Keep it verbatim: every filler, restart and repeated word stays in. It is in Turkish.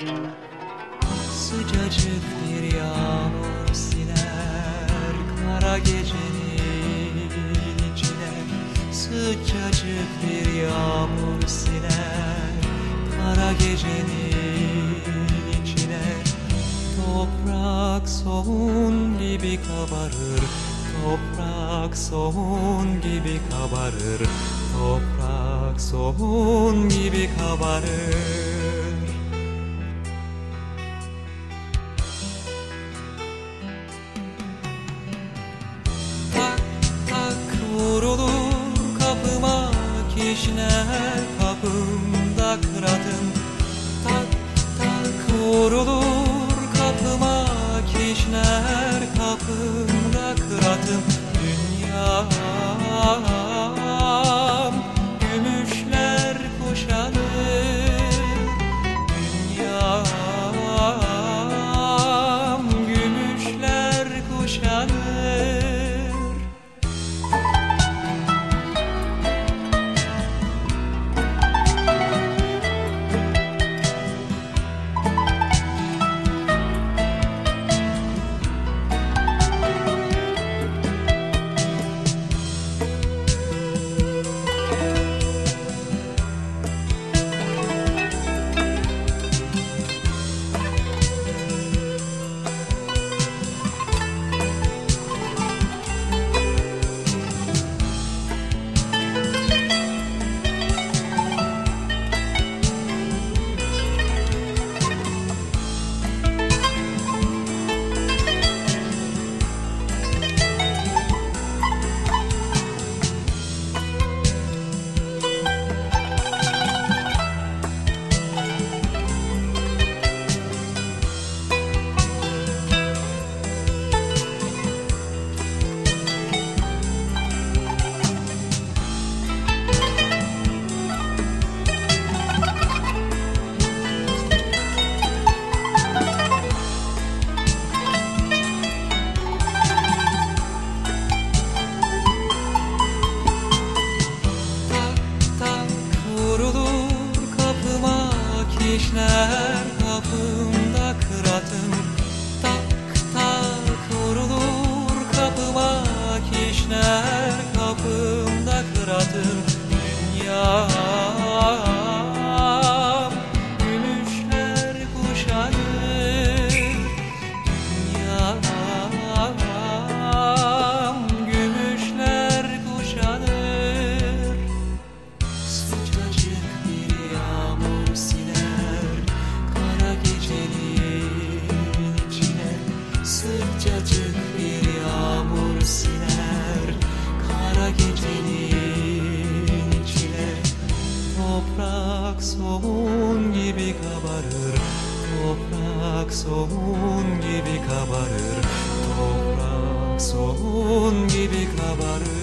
Sıcacık bir yağmur siner kara gecenin içine. Sıcacık bir yağmur siner kara gecenin içine. Toprak soğun gibi kabarır, toprak soğun gibi kabarır, toprak soğun gibi kabarır. Tak tak vurulur kapıma kişner, kapımda kıratım. Tak tak vurulur kapıma kişner, kapımda kıratım. Dünyam gümüşler kuşanır, dünyam gümüşler kuşanır. Kişner kapımda kıratım. Tak tak vurulur kapıma kişner, kapımda kıratım. Dünyam gümüşler kuşanır, dünyam gümüşler kuşanır. Sıcacık bir yağmur siner kara gecenin içine. Sıcacık bir yağmur siner kara gecenin içine. Toprak soğun gibi kabarır, toprak soğun gibi kabarır, toprak soğun gibi kabarır.